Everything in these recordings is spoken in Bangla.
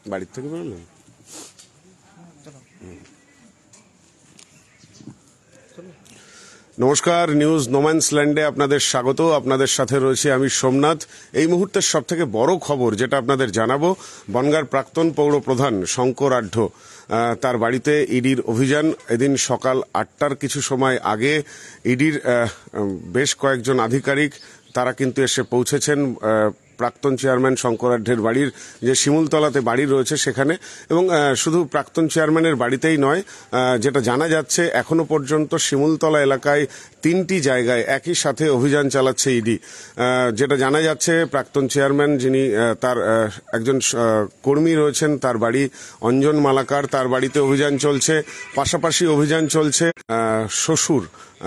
বাড়ির থেকে বেরোলেন? নমস্কার, নিউজ নোম্যান্সল্যান্ডে আপনাদের স্বাগত। আপনাদের সাথে রয়েছে আমি সোমনাথ। এই মুহূর্তের সব থেকে বড় খবর যেটা আপনাদের জানাবো, বনগাঁর প্রাক্তন পৌর প্রধান শঙ্কর আঢ্য তার বাড়িতে ইডির অভিযান। এদিন সকাল 8টার কিছু সময় আগে ইডির বেশ কয়েকজন আধিকারিক তারা কিন্তু এসে পৌঁছেছেন প্রাক্তন চেয়ারম্যান শঙ্কর আঢ্যের বাড়ির যে শিমুলতলাতে বাড়ি রয়েছে সেখানে। এবং শুধু প্রাক্তন চেয়ারম্যানের বাড়িতেই নয়, যেটা জানা যাচ্ছে এখনো পর্যন্ত শিমুলতলা এলাকায় 3টি জায়গায় একই সাথে অভিযান চালাচ্ছে ইডি। যেটা জানা যাচ্ছে প্রাক্তন চেয়ারম্যান যিনি তার একজন কর্মী রয়েছেন, তার বাড়ি অঞ্জন মালাকার, তার বাড়িতে অভিযান চলছে। পাশাপাশি অভিযান চলছে শ্বশুর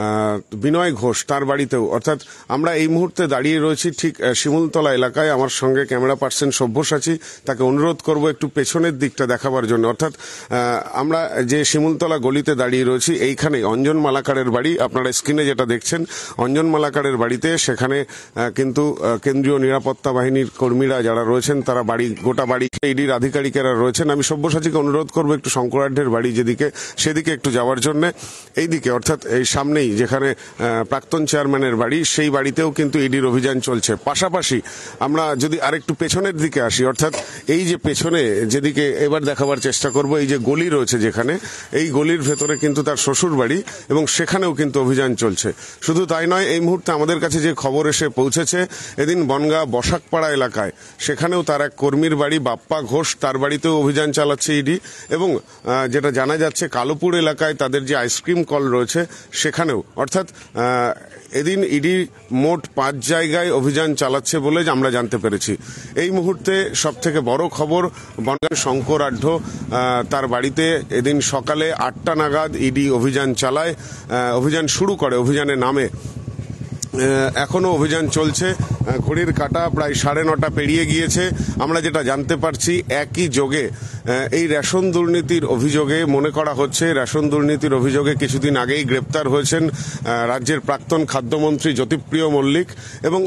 বিনয় ঘোষ তার বাড়িতেও। অর্থাৎ আমরা এই মুহূর্তে দাঁড়িয়ে রয়েছি ঠিক শিমুলতলা এলাকায়। আমার সঙ্গে ক্যামেরা পার্সন সব্যসাচী, তাকে অনুরোধ করব একটু পেছনের দিকটা দেখাবার জন্য। অর্থাৎ আমরা যে শিমুলতলা গলিতে দাঁড়িয়ে রয়েছি এইখানে অঞ্জন মালাকারের বাড়ি। আপনারা স্ক্রিনে যেটা দেখছেন অঞ্জন মালাকারের বাড়িতে, সেখানে কিন্তু কেন্দ্রীয় নিরাপত্তা বাহিনীর কর্মীরা যারা রয়েছেন তারা গোটা বাড়ি ইডির আধিকারিকেরা রয়েছেন। আমি সব্যসাচীকে অনুরোধ করব একটু শঙ্কর আঢ্যের বাড়ি যেদিকে সেদিকে একটু যাওয়ার জন্য। এইদিকে অর্থাৎ এই সামনেই যেখানে প্রাক্তন চেয়ারম্যানের বাড়ি, সেই বাড়িতেও কিন্তু ইডির অভিযান চলছে। পাশাপাশি আমরা যদি আরেকটু পেছনের দিকে আসি, অর্থাৎ এই যে পেছনে যেদিকে এবার দেখাবার চেষ্টা করব, এই যে গলি রয়েছে যেখানে, এই গলির ভেতরে কিন্তু তার শ্বশুর বাড়ি এবং সেখানেও কিন্তু অভিযান চলছে। শুধু তাই নয়, এই মুহূর্তে আমাদের কাছে যে খবর এসে পৌঁছেছে, এদিন বনগাঁ বসাকপাড়া এলাকায় সেখানেও তার এক কর্মীর বাড়ি বাপ্পা ঘোষ, তার বাড়িতেও অভিযান চালাচ্ছে ইডি। এবং যেটা জানা যাচ্ছে কালোপুর এলাকায় তাদের যে আইসক্রিম কল রয়েছে সেখানেও। অর্থাৎ এদিন ইডি মোট 5 জায়গায় অভিযান চালাচ্ছে বলে আমরা জানতে পেরেছি। এই মুহূর্তে সব থেকে বড় খবর, বনগাঁর শঙ্কর আঢ্য তার বাড়িতে এদিন সকালে 8টা নাগাদ ইডি অভিযান চালায়, অভিযান শুরু করে, অভিযানে নামে। এখনো অভিযান চলছে, ঘড়ির কাঁটা প্রায় 9:30 পেরিয়ে গিয়েছে। আমরা যেটা জানতে পারছি একই যোগে এই রেশন দুর্নীতির অভিযোগে মনে করা হচ্ছে, রেশন দুর্নীতির অভিযোগে কিছুদিন আগেই গ্রেপ্তার হয়েছেন রাজ্যের প্রাক্তন খাদ্যমন্ত্রী জ্যোতিপ্রিয় মল্লিক। এবং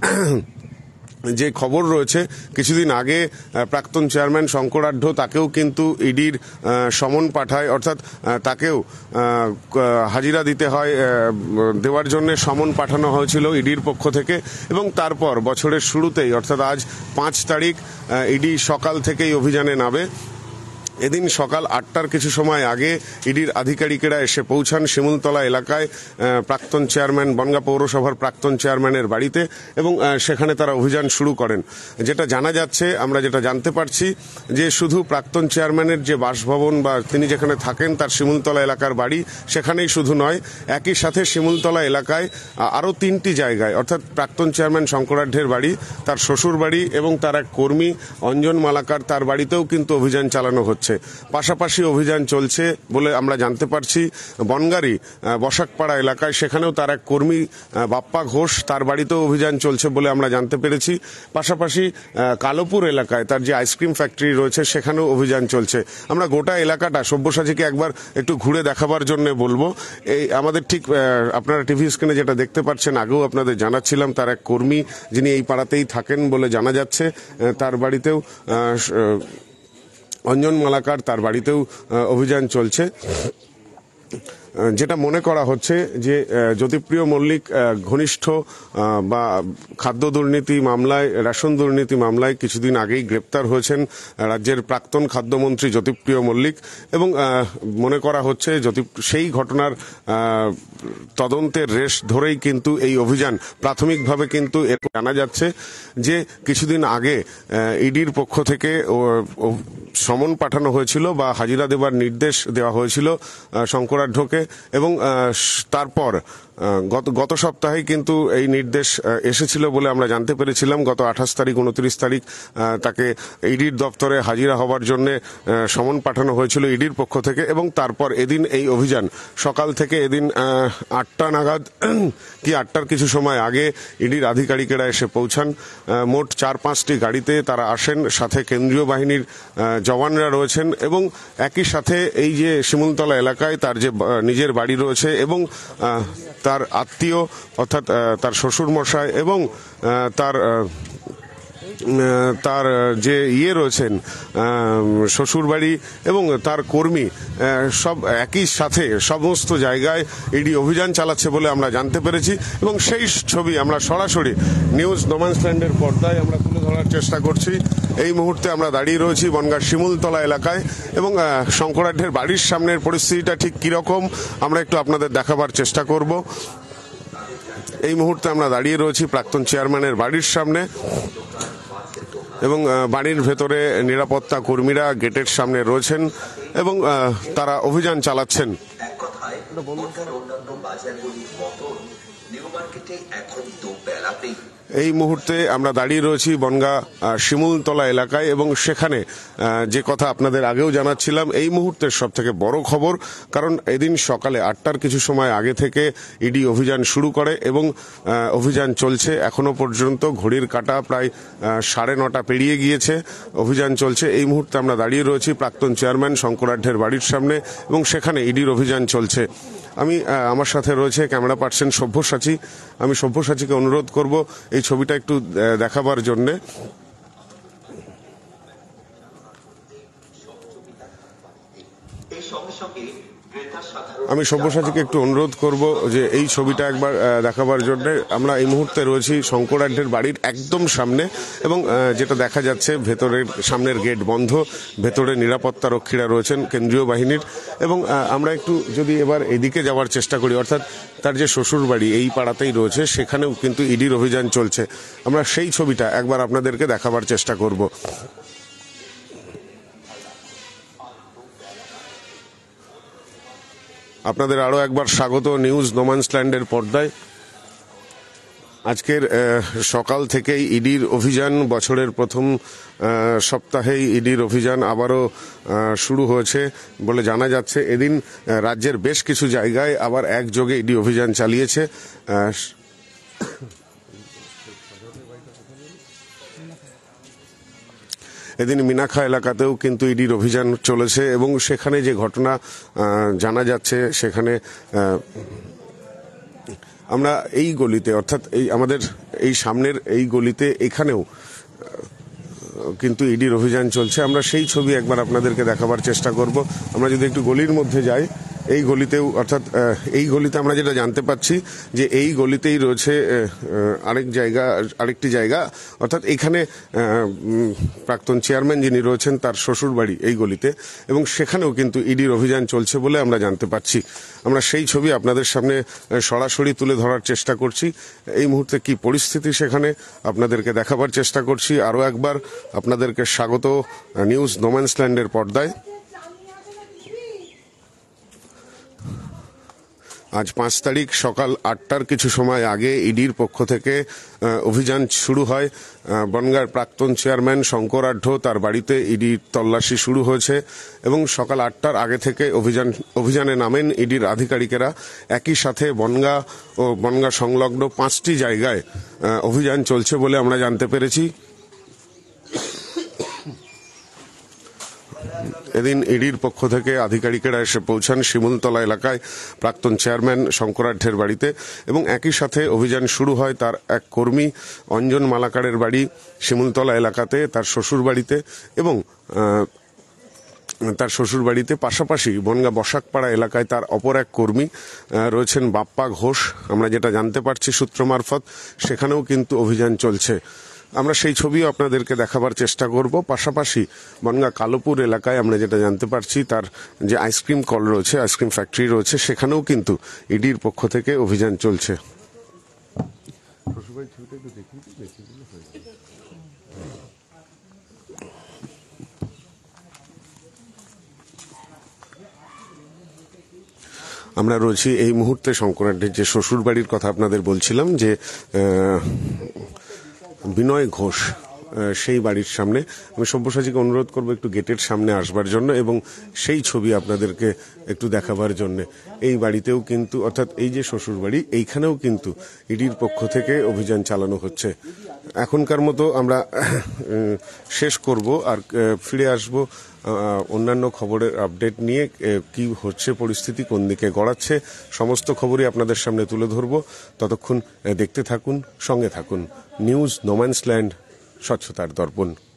যে খবর রয়েছে কিছুদিন আগে প্রাক্তন চেয়ারম্যান শঙ্কর আঢ্য তাকেও কিন্তু ইডির সমন পাঠায়, অর্থাৎ তাকেও হাজিরা দিতে হয়, দেওয়ার জন্য সমন পাঠানো হয়েছিল ইডির পক্ষ থেকে। এবং তারপর বছরের শুরুতেই অর্থাৎ আজ 5 তারিখ ইডি সকাল থেকেই অভিযানে নামে। এদিন সকাল 8টার কিছু সময় আগে ইডির আধিকারিকেরা এসে পৌঁছান শিমুলতলা এলাকায় প্রাক্তন চেয়ারম্যান, বনগাঁ পৌরসভার প্রাক্তন চেয়ারম্যানের বাড়িতে, এবং সেখানে তারা অভিযান শুরু করেন। যেটা জানা যাচ্ছে, আমরা যেটা জানতে পারছি, যে শুধু প্রাক্তন চেয়ারম্যানের যে বাসভবন বা তিনি যেখানে থাকেন তার শিমুলতলা এলাকার বাড়ি, সেখানেই শুধু নয়, একই সাথে শিমুলতলা এলাকায় আরও 3টি জায়গায়, অর্থাৎ প্রাক্তন চেয়ারম্যান শঙ্কর আঢ্যের বাড়ি, তার শ্বশুর বাড়ি এবং তার এক কর্মী অঞ্জন মালাকার তার বাড়িতেও কিন্তু অভিযান চালানো হচ্ছে। পাশাপাশি অভিযান চলছে বলে আমরা জানতে পারছি বনগাঁরই বসাকপাড়া এলাকায়, সেখানেও তার এক কর্মী বাপ্পা ঘোষ তার বাড়িতেও অভিযান চলছে বলে আমরা জানতে পেরেছি। পাশাপাশি কালোপুর এলাকায় তার যে আইসক্রিম ফ্যাক্টরি রয়েছে সেখানেও অভিযান চলছে। আমরা গোটা এলাকাটা সব্যসাচীকে একবার একটু ঘুরে দেখাবার জন্য বলবো। এই আমাদের ঠিক আপনারা টিভি স্ক্রিনে যেটা দেখতে পাচ্ছেন, আগেও আপনাদের জানাচ্ছিলাম তার এক কর্মী যিনি এই পাড়াতেই থাকেন বলে জানা যাচ্ছে, তার বাড়িতেও অঞ্জন মালাকার তার বাড়িতেও অভিযান চলছে। যেটা মনে করা হচ্ছে যে জ্যোতিপ্রিয় মল্লিক ঘনিষ্ঠ বা খাদ্য দুর্নীতি মামলায়, রেশন দুর্নীতি মামলায় কিছুদিন আগেই গ্রেপ্তার হয়েছেন রাজ্যের প্রাক্তন খাদ্যমন্ত্রী জ্যোতিপ্রিয় মল্লিক। এবং মনে করা হচ্ছে সেই ঘটনার তদন্তের রেশ ধরেই কিন্তু এই অভিযান। প্রাথমিকভাবে কিন্তু জানা যাচ্ছে যে কিছুদিন আগে ইডির পক্ষ থেকে সমন পাঠানো হয়েছিল বা হাজিরা দেবার নির্দেশ দেওয়া হয়েছিল শঙ্কর আঢ্যকে, এবং তারপর গত সপ্তাহে কিন্তু এই নির্দেশ এসেছিল বলে আমরা জানতে পেরেছিলাম। গত 28 তারিখ 29 তারিখ তাকে ইডির দপ্তরে হাজিরা হবার জন্য সমন পাঠানো হয়েছিল ইডির পক্ষ থেকে। এবং তারপর এদিন এই অভিযান সকাল থেকে এদিন 8টা নাগাদ কি 8টার কিছু সময় আগে ইডির আধিকারিকেরা এসে পৌঁছান। মোট 4-5টি গাড়িতে তারা আসেন, সাথে কেন্দ্রীয় বাহিনীর জওয়ানরা রয়েছেন। এবং একই সাথে এই যে শিমুলতলা এলাকায় তার যে নিজের বাড়ি রয়েছে এবং তার আত্মীয় অর্থাৎ তার শ্বশুর মশাই এবং তার তার যে রয়েছেন শ্বশুরবাড়ি এবং তার কর্মী সব একই সাথে সমস্ত জায়গায় ইডি অভিযান চালাচ্ছে বলে আমরা জানতে পেরেছি এবং সেই ছবি আমরা সরাসরি নিউজ নোম্যান্সল্যান্ডের পর্দায় আমরা তুলে ধরার চেষ্টা করছি। এই মুহূর্তে আমরা দাঁড়িয়ে রয়েছি বনগাঁর শিমুলতলা এলাকায় এবং শঙ্করাঢ্যের বাড়ির সামনের পরিস্থিতিটা ঠিক কিরকম আমরা একটু আপনাদের দেখাবার চেষ্টা করব। এই মুহূর্তে আমরা দাঁড়িয়ে রয়েছি প্রাক্তন চেয়ারম্যানের বাড়ির সামনে এবং বাড়ির ভেতরে নিরাপত্তা কর্মীরা গেটের সামনে রয়েছেন এবং তারা অভিযান চালাচ্ছেন। এই মুহূর্তে আমরা দাঁড়িয়ে রয়েছি বনগাঁ শিমুলতলা এলাকায় এবং সেখানে যে কথা আপনাদের আগেও জানাচ্ছিলাম, এই মুহূর্তের সব থেকে বড় খবর, কারণ এদিন সকালে 8টার কিছু সময় আগে থেকে ইডি অভিযান শুরু করে এবং অভিযান চলছে এখনো পর্যন্ত। ঘড়ির কাঁটা প্রায় 9:30 পেরিয়ে গিয়েছে, অভিযান চলছে। এই মুহূর্তে আমরা দাঁড়িয়ে রয়েছি প্রাক্তন চেয়ারম্যান শঙ্করাঢ্যের বাড়ির সামনে এবং সেখানে ইডির অভিযান চলছে। আমার সাথে রয়েছে ক্যামেরা পার্সন সব্যসাচী। আমি সব্যসাচীকে অনুরোধ করব এই ছবিটা একটু দেখাবার জন্যে। আমি সব্যসাচীকে একটু অনুরোধ করব যে এই ছবিটা একবার দেখাবার জন্য। আমরা এই মুহূর্তে রয়েছি শঙ্করাঢ্যের বাড়ির একদম সামনে এবং যেটা দেখা যাচ্ছে ভেতরের সামনের গেট বন্ধ, ভেতরে নিরাপত্তা রক্ষীরা রয়েছেন কেন্দ্রীয় বাহিনীর। এবং আমরা একটু যদি এবার এদিকে যাওয়ার চেষ্টা করি, অর্থাৎ তার যে শ্বশুর বাড়ি এই পাড়াতেই রয়েছে, সেখানেও কিন্তু ইডির অভিযান চলছে। আমরা সেই ছবিটা একবার আপনাদেরকে দেখাবার চেষ্টা করব। আপনাদের আরো একবার স্বাগত নিউজ নোম্যান্সল্যান্ডের পর্দায়। আজকের সকাল থেকেই ইডির অভিযান, বছরের প্রথম সপ্তাহেই ইডির অভিযান আবারও শুরু হয়েছে বলে জানা যাচ্ছে। এদিন রাজ্যের বেশ কিছু জায়গায় আবার একযোগে ইডি অভিযান চালিয়েছে। এদিন মিনাখা এলাকাতেও কিন্তু ইডির অভিযান চলেছে এবং সেখানে যে ঘটনা জানা যাচ্ছে, সেখানে আমরা এই গলিতে, অর্থাৎ এই আমাদের এই সামনের এই গলিতে, এখানেও কিন্তু ইডির অভিযান চলছে। আমরা সেই ছবি একবার আপনাদেরকে দেখাবার চেষ্টা করব। আমরা যদি একটু গলির মধ্যে যাই, এই গলিতেও, অর্থাৎ এই গলিতে আমরা যেটা জানতে পাচ্ছি যে এই গলিতেই রয়েছে আরেকটি জায়গা, অর্থাৎ এখানে প্রাক্তন চেয়ারম্যান যিনি রয়েছেন তার শ্বশুর বাড়ি এই গলিতে, এবং সেখানেও কিন্তু ইডির অভিযান চলছে বলে আমরা জানতে পাচ্ছি। আমরা সেই ছবি আপনাদের সামনে সরাসরি তুলে ধরার চেষ্টা করছি। এই মুহূর্তে কি পরিস্থিতি সেখানে আপনাদেরকে দেখাবার চেষ্টা করছি। আরও একবার আপনাদেরকে স্বাগত নিউজ নোম্যান্সল্যান্ডের পর্দায়। আজ 5 তারিখ সকাল 8টার কিছু সময় আগে ইডির পক্ষ থেকে অভিযান শুরু হয়। বনগাঁর প্রাক্তন চেয়ারম্যান শঙ্করাঢ্য তার বাড়িতে ইডির তল্লাশি শুরু হয়েছে এবং সকাল 8টার আগে থেকে অভিযানে নামেন ইডির আধিকারিকেরা। একই সাথে বনগাঁ ও বনগাঁ সংলগ্ন 5টি জায়গায় অভিযান চলছে বলে আমরা জানতে পেরেছি। এদিন ইডির পক্ষ থেকে আধিকারিকেরা এসে পৌঁছান শিমুলতলা এলাকায় প্রাক্তন চেয়ারম্যান শঙ্করাঢ্যের বাড়িতে এবং একই সাথে অভিযান শুরু হয় তার এক কর্মী অঞ্জন মালাকারের বাড়ি শিমুলতলা এলাকাতে, তার শ্বশুর বাড়িতে এবং তার শ্বশুর বাড়িতে। পাশাপাশি বনগাঁ বসাকপাড়া এলাকায় তার অপর এক কর্মী রয়েছেন বাপ্পা ঘোষ। আমরা যেটা জানতে পারছি সূত্র মারফত, সেখানেও কিন্তু অভিযান চলছে। আমরা সেই ছবিও আপনাদেরকে দেখাবার চেষ্টা করব। পাশাপাশি বনগাঁ কালোপুর এলাকায় আমরা যেটা জানতে পারছি, তার যে আইসক্রিম কল রয়েছে, আইসক্রিম ফ্যাক্টরি রয়েছে, সেখানেও কিন্তু ইডির পক্ষ থেকে অভিযান চলছে। আমরা রয়েছি এই মুহূর্তে শঙ্করাঢ্যের যে শ্বশুর বাড়ির কথা আপনাদের বলছিলাম, যে বিনয় ঘোষ, সেই বাড়ির সামনে। আমি সব্যসাচীকে অনুরোধ করব একটু গেটের সামনে আসবার জন্য এবং সেই ছবি আপনাদেরকে একটু দেখাবার জন্য। এই বাড়িতেও কিন্তু, অর্থাৎ এই যে শ্বশুর বাড়ি, এইখানেও কিন্তু ইডির পক্ষ থেকে অভিযান চালানো হচ্ছে। এখনকার মতো আমরা শেষ করব আর ফিরে আসব অন্যান্য খবরের আপডেট নিয়ে। কি হচ্ছে পরিস্থিতি, কোন দিকে গড়াচ্ছে, সমস্ত খবরই আপনাদের সামনে তুলে ধরব। ততক্ষণ দেখতে থাকুন, সঙ্গে থাকুন নিউজ নোম্যান্সল্যান্ড স্বচ্ছতার দর্পণ।